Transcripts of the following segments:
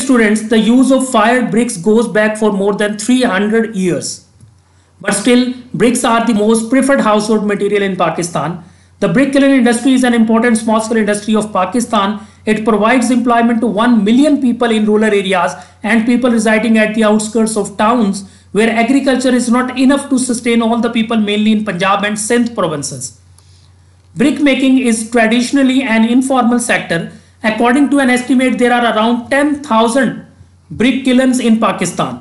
students, the use of fired bricks goes back for more than 300 years. But still, bricks are the most preferred household material in Pakistan. The brick kiln industry is an important small-scale industry of Pakistan. It provides employment to 1 million people in rural areas and people residing at the outskirts of towns where agriculture is not enough to sustain all the people, mainly in Punjab and Sindh provinces. Brick making is traditionally an informal sector. According to an estimate, there are around 10,000 brick kilns in Pakistan.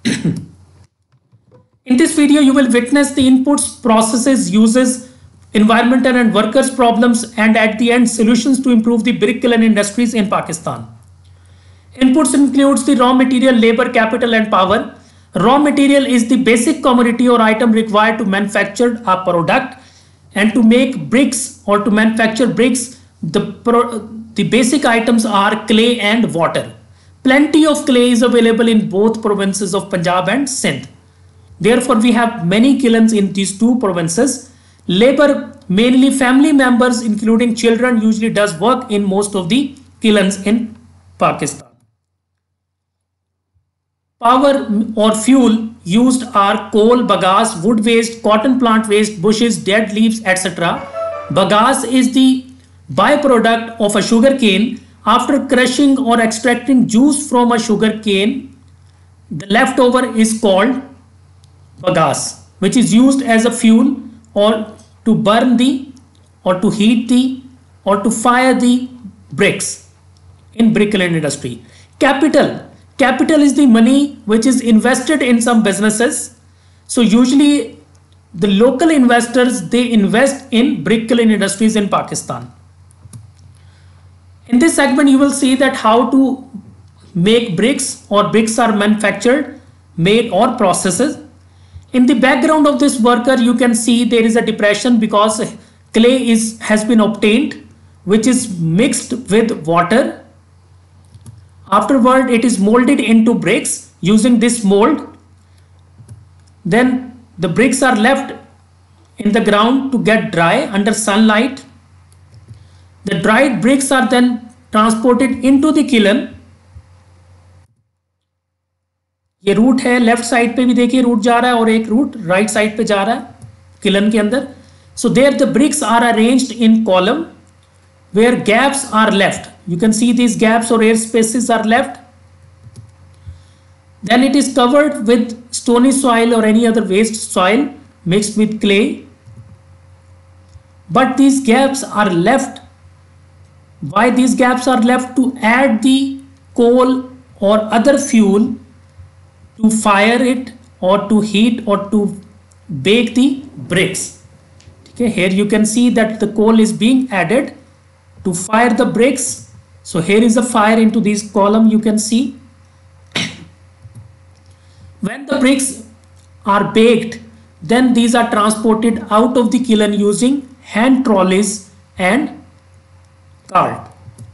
In this video, you will witness the inputs, processes, uses, environmental and workers' problems, and at the end, solutions to improve the brick kiln industries in Pakistan. Inputs includes the raw material, labor, capital, and power. Raw material is the basic commodity or item required to manufacture a product, and to make bricks or to manufacture bricks, the basic items are clay and water. Plenty of clay is available in both provinces of Punjab and Sindh. Therefore, we have many kilns in these two provinces. Labor, mainly family members including children, usually does work in most of the kilns in Pakistan. Power or fuel used are coal, bagasse, wood waste, cotton plant waste, bushes, dead leaves, etc. Bagasse is the byproduct of a sugar cane. After crushing or extracting juice from a sugar cane, the leftover is called bagasse, which is used as a fuel or to burn the or to heat the or to fire the bricks in brick kiln industry. Capital is the money which is invested in some businesses. So usually the local investors, they invest in brick kiln industries in Pakistan. In this segment, you will see that how to make bricks or bricks are manufactured, made or processes. In the background of this worker, you can see there is a depression because clay has been obtained, which is mixed with water. Afterward, it is molded into bricks using this mold. Then the bricks are left in the ground to get dry under sunlight. The dried bricks are then transported into the kiln. ये route है, left side पे भी देखिए root जा रहा है और एक रूट राइट साइड पे जा रहा है किलन के अंदर. So there the bricks are arranged in column where gaps are left. You can see these gaps और air spaces are left. Then it is covered with stony soil और any other waste soil mixed with clay. But these gaps are left. Why these gaps are left? To add the coal or other fuel to fire it or to heat or to bake the bricks. Okay, here you can see that the coal is being added to fire the bricks. So here is a fire into this column, you can see. When the bricks are baked, then these are transported out of the kiln using hand trolleys and cart.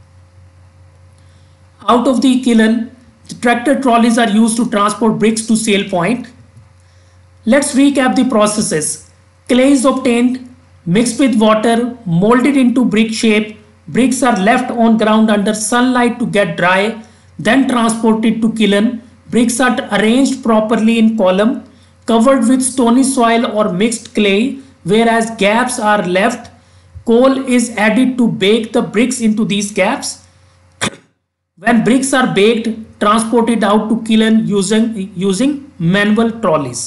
Out of the kiln, the tractor trolleys are used to transport bricks to sale point. Let's recap the processes. Clay is obtained, mixed with water, molded into brick shape. Bricks are left on ground under sunlight to get dry, then transported to kiln. Bricks are arranged properly in column, covered with stony soil or mixed clay, whereas gaps are left. Coal is added to bake the bricks into these gaps. When bricks are baked, transported out to kiln using manual trolleys.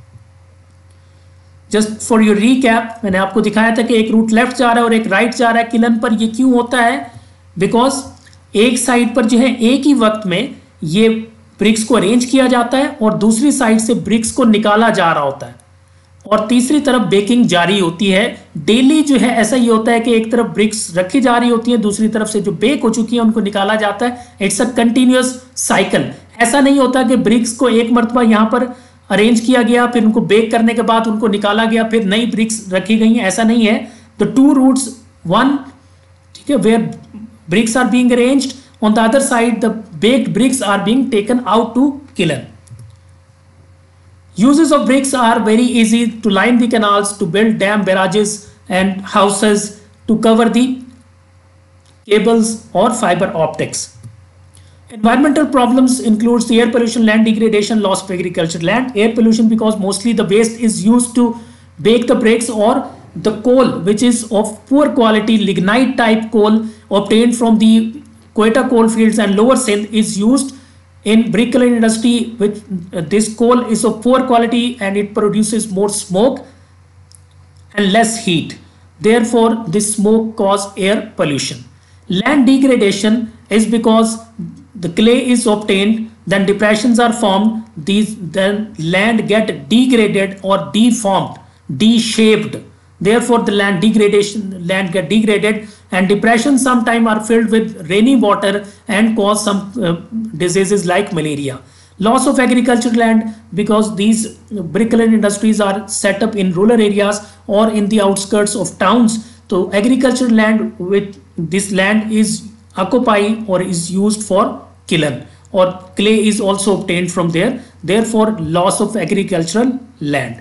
Just for your recap, मैंने आपको दिखाया था कि एक root left जा रहा है और एक राइट जा रहा है किलन पर. ये क्यों होता है? बिकॉज एक साइड पर जो है एक ही वक्त में ये ब्रिक्स को अरेंज किया जाता है और दूसरी साइड से ब्रिक्स को निकाला जा रहा होता है और तीसरी तरफ बेकिंग जारी होती है. डेली जो है ऐसा ही होता है कि एक तरफ ब्रिक्स रखी जा रही होती है, दूसरी तरफ से जो बेक हो चुकी है उनको निकाला जाता है. It's a continuous cycle. ऐसा नहीं होता कि ब्रिक्स को एक मरतबा यहाँ पर अरेंज किया गया, फिर उनको बेक करने के बाद उनको निकाला गया, फिर नई ब्रिक्स रखी गई हैं. ऐसा नहीं है. द टू रूट्स, वन, ठीक है, where bricks are being arranged, on the other side the baked bricks are being taken out to kiln. Uses of bricks are very easy: to line the canals, to build dam, barrages and houses, to cover the cables or fiber optics. Environmental problems includes the air pollution, land degradation, loss of agriculture land. Air pollution because mostly the waste is used to bake the bricks, or the coal which is of poor quality lignite type coal obtained from the Quetta coal fields and lower Sindh is used in brick kiln industry, which this coal is of poor quality and it produces more smoke and less heat. Therefore, this smoke cause air pollution. Land degradation is because the clay is obtained, then depressions are formed, then land get degraded or deformed, de-shaped. Therefore, the land get degraded, and depressions sometimes are filled with rainy water and cause some diseases like malaria. Loss of agricultural land because these brick kiln industries are set up in rural areas or in the outskirts of towns. So agricultural land, with this land is occupied or is used for kiln, or clay is also obtained from there. Therefore, loss of agricultural land.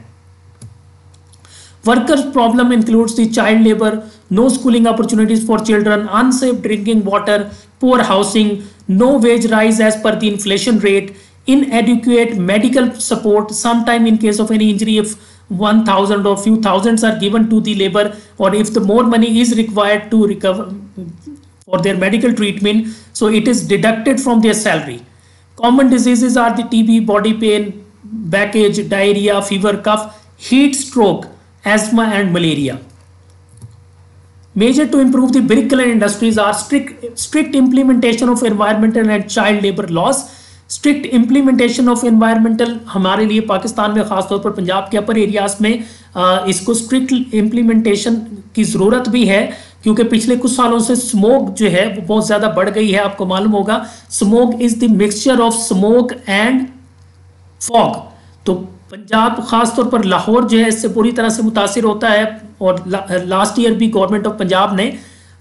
Workers' problem includes the child labor, no schooling opportunities for children, unsafe drinking water, poor housing, no wage rise as per the inflation rate, inadequate medical support. Sometime in case of any injury, if 1,000 or few thousands are given to the labor, or if the more money is required to recover for their medical treatment, so it is deducted from their salary. Common diseases are the TB, body pain, backache, diarrhea, fever, cough, heat stroke, asthma and malaria. Measure to improve the brick kiln industries are strict implementation of environmental and child labor laws. Strict implementation of environmental हमारे लिए पाकिस्तान में खासतौर पर पंजाब के अपर areas में इसको strict implementation की ज़रूरत भी है, क्योंकि पिछले कुछ सालों से स्मोक जो है वो बहुत ज़्यादा बढ़ गई है। आपको मालूम होगा smoke is the mixture of smoke and fog. तो पंजाब खासतौर पर लाहौर जो है इससे पूरी तरह से मुतासिर होता है, और लास्ट ईयर भी गवर्नमेंट ऑफ पंजाब ने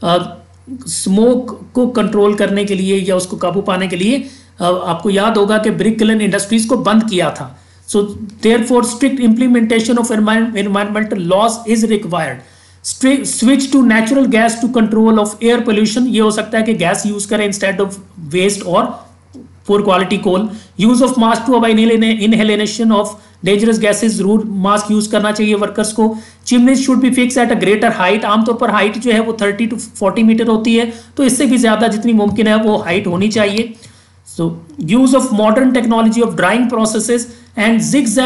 स्मोक को कंट्रोल करने के लिए या उसको काबू पाने के लिए आपको याद होगा कि ब्रिक किलन इंडस्ट्रीज को बंद किया था। So therefore strict implementation of environmental laws is required. Switch to natural gas to control of air pollution. ये हो सकता है कि गैस यूज करें इंस्टेड ऑफ वेस्ट और poor quality coal. Use of mask to avoid inhalation of dangerous gases, जरूर mask use करना चाहिए वर्कर्स को। Chimneys should be fix at a greater height. आमतौर पर हाइट जो है वो 30 to 40 मीटर होती है, तो इससे भी ज्यादा जितनी मुमकिन है वो हाइट होनी चाहिए। So use of modern technology of drying processes and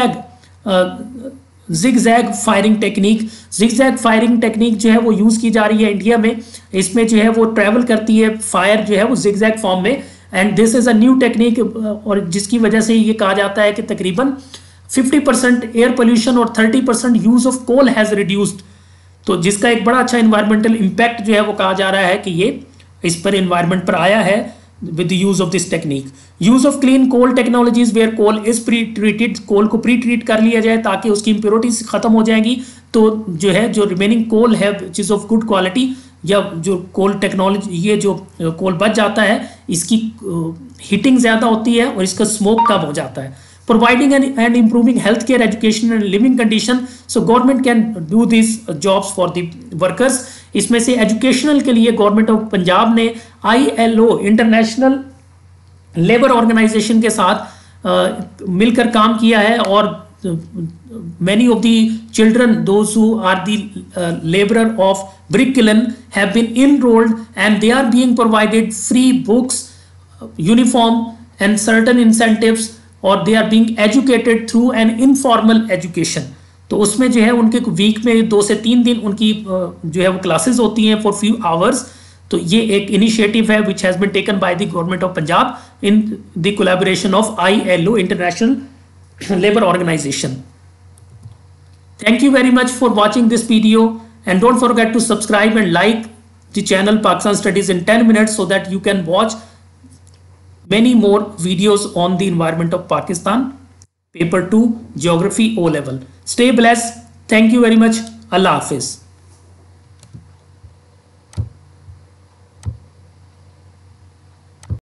zigzag firing technique। zigzag firing technique जो है वो यूज की जा रही है इंडिया में। इसमें जो है वो ट्रेवल करती है फायर जो है वो zigzag फॉर्म में, and this is a new technique, और जिसकी वजह से ये कहा जाता है कि तकरीबन 50% एयर पोल्यूशन और 30% use of coal has reduced. तो जिसका एक बड़ा अच्छा इन्वायरमेंटल इम्पैक्ट जो है वो कहा जा रहा है कि ये इस पर इन्वायरमेंट पर आया है with the use of this technique। use of clean coal technologies where coal is pre-treated। कोल को प्री ट्रीट कर लिया जाए ताकि उसकी impurities खत्म हो जाएंगी, तो जो है जो रिमेनिंग कोल है which is of good quality, या जो कोल टेक्नोलॉजी ये जो कोल बच जाता है इसकी हीटिंग ज़्यादा होती है और इसका स्मोक कम हो जाता है। Providing and improving healthcare, education and living condition। So government can do these jobs for the workers। इसमें से एजुकेशनल के लिए गवर्नमेंट ऑफ पंजाब ने ILO इंटरनेशनल लेबर ऑर्गेनाइजेशन के साथ मिलकर काम किया है, और many of the children, those who are the laborer of brick kiln have been enrolled and they are being provided free books, uniform and certain incentives, और they are being educated through an informal education। तो उसमें जो है उनके week में 2 से 3 दिन उनकी जो है वो क्लासेस होती हैं फॉर फ्यू आवर्स। तो ये एक इनिशिएटिव है which has been taken by the government of Punjab in the collaboration of ILO international labour organization. Thank you very much for watching this video, and don't forget to subscribe and like the channel Pakistan Studies in 10 minutes so that you can watch many more videos on the environment of Pakistan, paper 2 geography O level। Stay blessed. Thank you very much. Allah Hafiz.